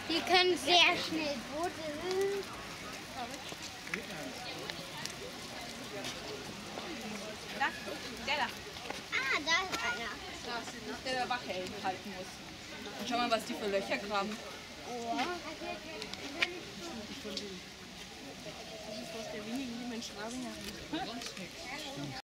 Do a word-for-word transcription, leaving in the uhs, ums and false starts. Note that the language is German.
Die können sehr schnell buddeln. Da, der da. Ah, da ist einer. Das ist der, der Wache halten muss. Und schau mal, was die für Löcher graben. Oh. Das ist was der wenigen, die man Schraubing haben.